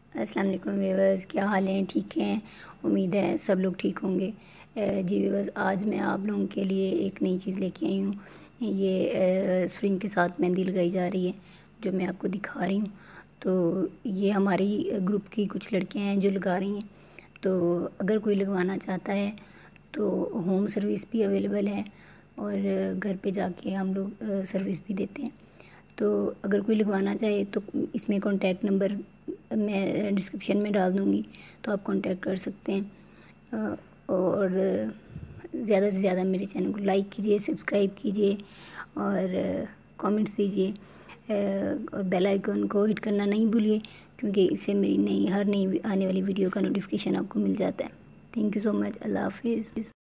अस्सलाम वालेकुम व्यूअर्स, क्या हाल हैं? ठीक हैं? उम्मीद है सब लोग ठीक होंगे। जी व्यूअर्स, आज मैं आप लोगों के लिए एक नई चीज़ लेके आई हूँ। ये स्विंग के साथ मेहंदी लगाई जा रही है, जो मैं आपको दिखा रही हूँ। तो ये हमारी ग्रुप की कुछ लड़कियाँ हैं जो लगा रही हैं। तो अगर कोई लगवाना चाहता है तो होम सर्विस भी अवेलेबल है और घर पे जाके हम लोग सर्विस भी देते हैं। तो अगर कोई लगवाना चाहे तो इसमें कॉन्टैक्ट नंबर मैं डिस्क्रिप्शन में डाल दूँगी, तो आप कांटेक्ट कर सकते हैं। और ज़्यादा से ज़्यादा मेरे चैनल को लाइक कीजिए, सब्सक्राइब कीजिए और कमेंट्स दीजिए और बेल आइकन को हिट करना नहीं भूलिए, क्योंकि इससे मेरी हर नई आने वाली वीडियो का नोटिफिकेशन आपको मिल जाता है। Thank you so much. अल्लाह हाफिज़।